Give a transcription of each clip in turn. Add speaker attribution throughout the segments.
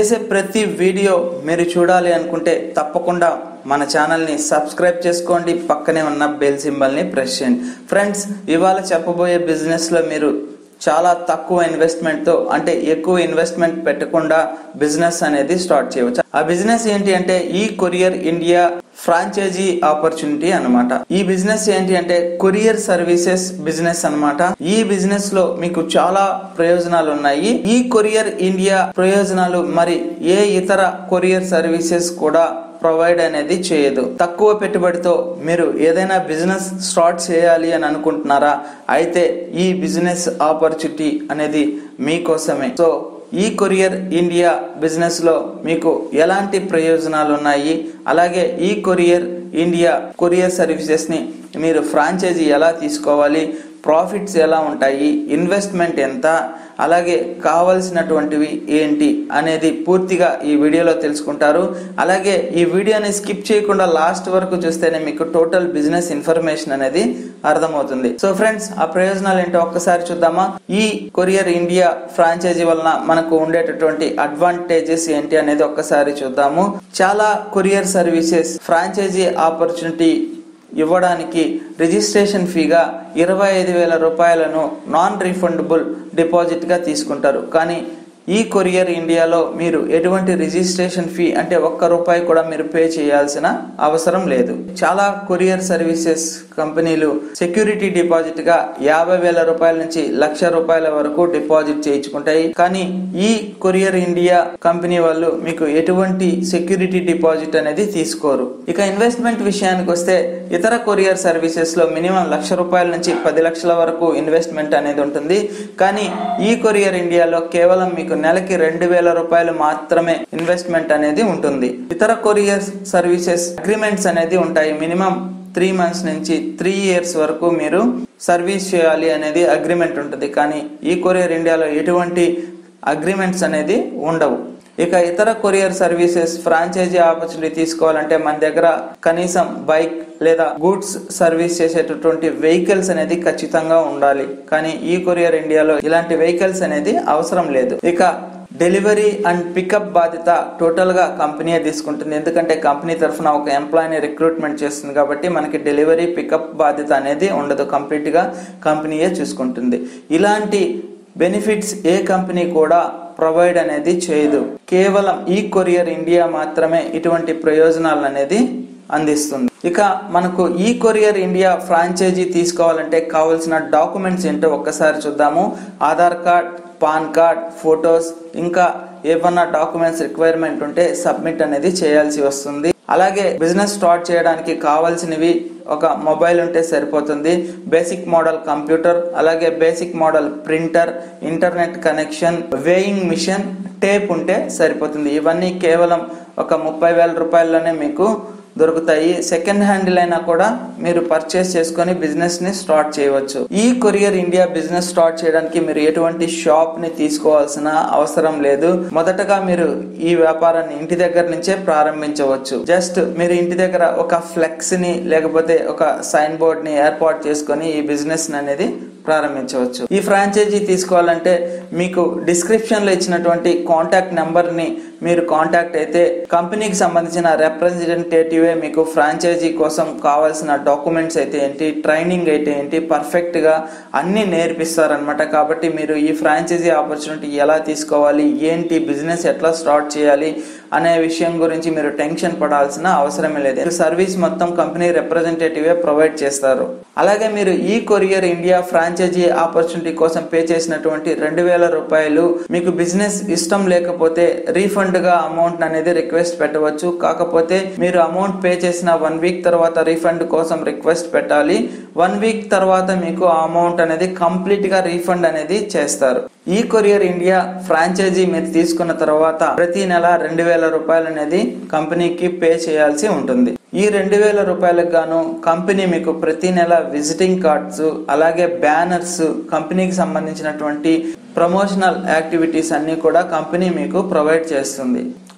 Speaker 1: చేసే ప్రతి వీడియో మీరు చూడాలి అనుకుంటే తప్పకుండా మన ఛానల్ని సబ్స్క్రైబ్ చేసుకోండి, పక్కనే ఉన్న బెల్ సింబల్ని ప్రెస్ చేయండి. ఫ్రెండ్స్, ఇవాళ చెప్పబోయే బిజినెస్లో మీరు చాలా తక్కువ ఇన్వెస్ట్మెంట్తో అంటే ఎక్కువ ఇన్వెస్ట్మెంట్ పెట్టకుండా బిజినెస్ అనేది స్టార్ట్ చేయవచ్చు. ఆ బిజినెస్ ఏంటి అంటే ఈ కొరియర్ ఇండియా ఫ్రాంచైజీ ఆపర్చునిటీ అన్నమాట. ఈ బిజినెస్ ఏంటి అంటే కొరియర్ సర్వీసెస్ బిజినెస్ అన్నమాట. ఈ బిజినెస్ లో మీకు చాలా ప్రయోజనాలు ఉన్నాయి. ఈ కొరియర్ ఇండియా ప్రయోజనాలు మరి ఏ ఇతర కొరియర్ సర్వీసెస్ కూడా ప్రొవైడ్ అనేది చేయదు. తక్కువ పెట్టుబడితో మీరు ఏదైనా బిజినెస్ స్టార్ట్ చేయాలి అని అనుకుంటున్నారా? అయితే ఈ బిజినెస్ ఆపర్చునిటీ అనేది మీకోసమే. సో ఈ కొరియర్ ఇండియా బిజినెస్ లో మీకు ఎలాంటి ప్రయోజనాలు ఉన్నాయి, అలాగే ఈ కొరియర్ ఇండియా కొరియర్ సర్వీసెస్ ని మీరు ఫ్రాంచైజీ ఎలా తీసుకోవాలి, ప్రాఫిట్స్ ఎలా ఉంటాయి, ఇన్వెస్ట్మెంట్ ఎంత, అలాగే కావాల్సినటువంటివి ఏంటి అనేది పూర్తిగా ఈ వీడియోలో తెలుసుకుంటారు. అలాగే ఈ వీడియోని స్కిప్ చేయకుండా లాస్ట్ వరకు చూస్తేనే మీకు టోటల్ బిజినెస్ ఇన్ఫర్మేషన్ అనేది అర్థమవుతుంది. సో ఫ్రెండ్స్, ఆ ప్రయోజనాలు ఏంటో ఒక్కసారి చూద్దామా? ఈ కొరియర్ ఇండియా ఫ్రాంచైజీ వలన మనకు ఉండేటటువంటి అడ్వాంటేజెస్ ఏంటి అనేది ఒక్కసారి చూద్దాము. చాలా కొరియర్ సర్వీసెస్ ఫ్రాంచైజీ ఆపర్చునిటీ ఇవ్వడానికి రిజిస్ట్రేషన్ ఫీగా 25,000 రూపాయలను నాన్ రీఫండబుల్ డిపాజిట్ గా తీసుకుంటారు. కానీ ఈ కొరియర్ ఇండియాలో మీరు ఎటువంటి రిజిస్ట్రేషన్ ఫీ అంటే ₹1 కూడా మీరు పే చేయాల్సిన అవసరం లేదు. చాలా కొరియర్ సర్వీసెస్ కంపెనీలు సెక్యూరిటీ డిపాజిట్ గా 50,000 రూపాయల నుంచి ₹1,00,000 వరకు డిపాజిట్ చేయించుకుంటాయి. కానీ ఈ కొరియర్ ఇండియా కంపెనీ వాళ్ళు మీకు ఎటువంటి సెక్యూరిటీ డిపాజిట్ అనేది తీసుకోరు. ఇక ఇన్వెస్ట్మెంట్ విషయానికి వస్తే ఇతర కొరియర్ సర్వీసెస్ లో మినిమం ₹1,00,000 నుంచి 10 లక్షల వరకు ఇన్వెస్ట్మెంట్ అనేది ఉంటుంది. కానీ ఈ కొరియర్ ఇండియాలో కేవలం మీకు నెలకి ₹2,000 మాత్రమే ఇన్వెస్ట్మెంట్ అనేది ఉంటుంది. ఇతర కొరియర్ సర్వీసెస్ అగ్రిమెంట్స్ అనేది ఉంటాయి. మినిమం 3 months నుంచి 3 years వరకు మీరు సర్వీస్ చేయాలి అనేది అగ్రిమెంట్ ఉంటుంది. కానీ ఈ కొరియర్ ఇండియాలో ఎటువంటి అగ్రిమెంట్స్ అనేది ఉండవు. ఇక ఇతర కొరియర్ సర్వీసెస్ ఫ్రాంచైజీ ఆపర్చునిటీ తీసుకోవాలంటే మన దగ్గర కనీసం బైక్ లేదా గూడ్స్ సర్వీస్ చేసేటటువంటి వెహికల్స్ అనేది ఖచ్చితంగా ఉండాలి. కానీ ఈ కొరియర్ ఇండియాలో ఇలాంటి వెహికల్స్ అనేది అవసరం లేదు. ఇక డెలివరీ అండ్ పికప్ బాధ్యత టోటల్ గా కంపెనీయే తీసుకుంటుంది. ఎందుకంటే కంపెనీ తరఫున ఒక ఎంప్లాయీని రిక్రూట్మెంట్ చేస్తుంది కాబట్టి మనకి డెలివరీ పికప్ బాధ్యత అనేది ఉండదు. కంప్లీట్ గా కంపెనీయే చూసుకుంటుంది. ఇలాంటి బెనిఫిట్స్ ఏ కంపెనీ కూడా ప్రొవైడ్ అనేది చేయదు. కేవలం ఈ కొరియర్ ఇండియా మాత్రమే ఇటువంటి ప్రయోజనాలు అనేది అందిస్తుంది. ఇక మనకు ఈ కొరియర్ ఇండియా ఫ్రాంచైజీ తీసుకోవాలంటే కావాల్సిన డాక్యుమెంట్స్ ఏంటో ఒక్కసారి చూద్దాము. Aadhaar card, PAN card, photos, ఇంకా ఏమన్నా డాక్యుమెంట్స్ రిక్వైర్మెంట్ ఉంటే సబ్మిట్ అనేది చేయాల్సి వస్తుంది. అలాగే బిజినెస్ స్టార్ట్ చేయడానికి కావాల్సినవి ఒక మొబైల్ ఉంటే సరిపోతుంది, బేసిక్ మోడల్ కంప్యూటర్, అలాగే basic model printer, internet connection, weighing machine, tape ఉంటే సరిపోతుంది. ఇవన్నీ కేవలం ఒక 30,000 రూపాయల్లోనే మీకు దొరుకుతాయి. సెకండ్ హ్యాండిల్ అయినా కూడా మీరు పర్చేస్ చేసుకొని బిజినెస్ ని స్టార్ట్ చేయవచ్చు. ఈ కొరియర్ ఇండియా బిజినెస్ స్టార్ట్ చేయడానికి మీరు ఎటువంటి షాప్ ని తీసుకోవాల్సిన అవసరం లేదు. మొదటగా మీరు ఈ వ్యాపారాన్ని ఇంటి దగ్గర నుంచే ప్రారంభించవచ్చు. జస్ట్ మీరు ఇంటి దగ్గర ఒక ఫ్లెక్స్ ని లేకపోతే ఒక సైన్ బోర్డ్ ని ఏర్పాటు చేసుకొని ఈ బిజినెస్ అనేది ప్రారంభించవచ్చు. ఈ ఫ్రాంచైజీ తీసుకోవాలంటే మీకు డిస్క్రిప్షన్ లో ఇచ్చినటువంటి కాంటాక్ట్ నెంబర్ ని మీరు కాంటాక్ట్ అయితే కంపెనీకి సంబంధించిన రిప్రజెంటేటివే మీకు ఫ్రాంచైజీ కోసం కావాల్సిన డాక్యుమెంట్స్ అయితే ఏంటి, ట్రైనింగ్ అయితే ఏంటి, పర్ఫెక్ట్ గా అన్ని నేర్పిస్తారనమాట. కాబట్టి మీరు ఈ ఫ్రాంచైజీ ఆపర్చునిటీ ఎలా తీసుకోవాలి, ఏంటి, బిజినెస్ ఎట్లా స్టార్ట్ చేయాలి అనే విషయం గురించి మీరు టెన్షన్ పడాల్సిన అవసరమే లేదు. సర్వీస్ మొత్తం కంపెనీ రిప్రజెంటేటివే ప్రొవైడ్ చేస్తారు. అలాగే మీరు ఈ కొరియర్ ఇండియా ఫ్రాంచైజీ ఆపర్చునిటీ కోసం పే చేసినటువంటి ₹2,000 మీకు బిజినెస్ ఇష్టం లేకపోతే రీఫండ్ గా అమౌంట్ అనేది రిక్వెస్ట్ పెట్టవచ్చు. కాకపోతే మీరు అమౌంట్ పే చేసిన 1 week తర్వాత రీఫండ్ కోసం రిక్వెస్ట్ పెట్టాలి. 1 week తర్వాత మీకు ఆ అమౌంట్ అనేది కంప్లీట్ గా రీఫండ్ అనేది చేస్తారు. ఈ కొరియర్ ఇండియా ఫ్రాంచైజీ మీరు తీసుకున్న తర్వాత ప్రతి నెల ₹2,000 అనేది కంపెనీకి పే చేయాల్సి ఉంటుంది. ఈ ₹2,000 గాను కంపెనీ మీకు ప్రతి నెల విజిటింగ్ కార్డ్స్, అలాగే బ్యానర్స్, కంపెనీకి సంబంధించినటువంటి ప్రమోషనల్ యాక్టివిటీస్ అన్ని కూడా కంపెనీ మీకు ప్రొవైడ్ చేస్తుంది.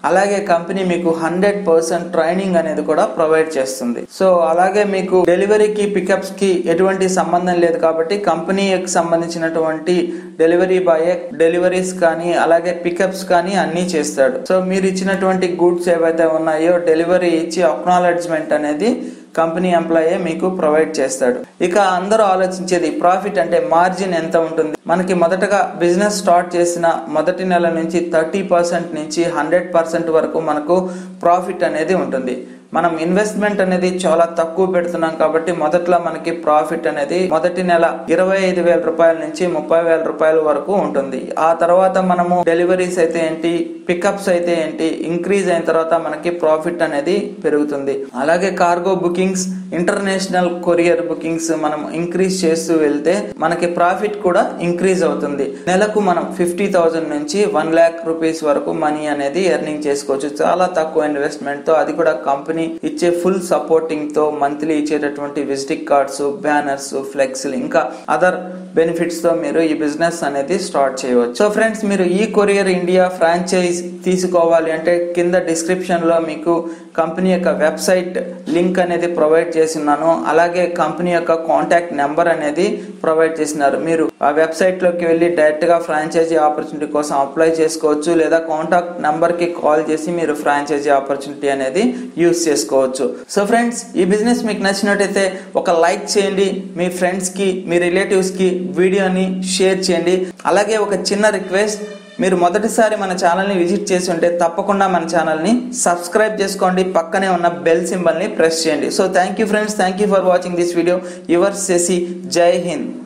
Speaker 1: అలాగే కంపెనీ మీకు 100% ట్రైనింగ్ అనేది కూడా ప్రొవైడ్ చేస్తుంది. సో అలాగే మీకు డెలివరీకి పికప్స్ కి ఎటువంటి సంబంధం లేదు కాబట్టి కంపెనీకి సంబంధించినటువంటి డెలివరీ బాయ్ డెలివరీస్ కానీ అలాగే పికప్స్ కానీ అన్ని చేస్తాడు. సో మీరు ఇచ్చినటువంటి గూడ్స్ ఏవైతే ఉన్నాయో డెలివరీ ఇచ్చి అక్నాలెడ్జ్మెంట్ అనేది కంపెనీ ఎంప్లాయీ మీకు ప్రొవైడ్ చేస్తాడు. ఇక అందరూ ఆలోచించేది ప్రాఫిట్ అంటే మార్జిన్ ఎంత ఉంటుంది. మనకి మొదటగా బిజినెస్ స్టార్ట్ చేసిన మొదటి నెల నుంచి 30% నుంచి 100% వరకు మనకు ప్రాఫిట్ అనేది ఉంటుంది. మనం ఇన్వెస్ట్మెంట్ అనేది చాలా తక్కువ పెడుతున్నాం కాబట్టి మొదట్లో మనకి ప్రాఫిట్ అనేది మొదటి నెల 25,000 రూపాయల నుంచి 30,000 రూపాయల వరకు ఉంటుంది. ఆ తర్వాత మనము డెలివరీస్ అయితే ఏంటి, పికప్స్ అయితే ఏంటి, ఇంక్రీజ్ అయిన తర్వాత మనకి ప్రాఫిట్ అనేది పెరుగుతుంది. అలాగే cargo bookings, international courier bookings మనం ఇంక్రీజ్ చేస్తూ వెళ్తే మనకి ప్రాఫిట్ కూడా ఇంక్రీజ్ అవుతుంది. నెలకు మనం 50,000 నుంచి 1 lakh రూపీస్ వరకు మనీ అనేది ఎర్నింగ్ చేసుకోవచ్చు. చాలా తక్కువ ఇన్వెస్ట్మెంట్ తో, అది కూడా కంపెనీ ఇచ్చే ఫుల్ సపోర్టింగ్ తో, మంత్లీ ఇచ్చేటటువంటి విజిటింగ్ కార్డ్స్, బ్యానర్స్, ఫ్లెక్స్లు ఇంకా అదర్ బెనిఫిట్స్ తో మీరు ఈ బిజినెస్ అనేది స్టార్ట్ చేయవచ్చు. సో ఫ్రెండ్స్, మీరు ఈ కొరియర్ ఇండియా ఫ్రాంచైజ్ తీసుకోవాలి అంటే కింద డిస్క్రిప్షన్ లో మీకు కంపెనీ యొక్క వెబ్సైట్ లింక్ అనేది ప్రొవైడ్ చేస్తున్నాను. అలాగే కంపెనీ యొక్క కాంటాక్ట్ నెంబర్ అనేది ప్రొవైడ్ చేసినారు. మీరు ఆ వెబ్సైట్ లోకి వెళ్ళి డైరెక్ట్ గా ఫ్రాంచైజీ ఆపర్చునిటీ కోసం అప్లై చేసుకోవచ్చు, లేదా కాంటాక్ట్ నెంబర్ కి కాల్ చేసి మీరు ఫ్రాంచైజీ ఆపర్చునిటీ అనేది యూజ్ చేసుకోవచ్చు. సో ఫ్రెండ్స్, ఈ బిజినెస్ మీకు నచ్చినట్టయితే ఒక లైక్ చేయండి, మీ ఫ్రెండ్స్ కి, మీ రిలేటివ్స్ కి వీడియోని షేర్ చేయండి. అలాగే ఒక చిన్న రిక్వెస్ట్, మీరు మొదటిసారి మన ఛానల్ని విజిట్ చేసి ఉంటే తప్పకుండా మన ఛానల్ని సబ్స్క్రైబ్ చేసుకోండి, పక్కనే ఉన్న బెల్ సింబల్ని ప్రెస్ చేయండి. So thank you friends, thank you for watching this video. Your Sasi. జై హింద్.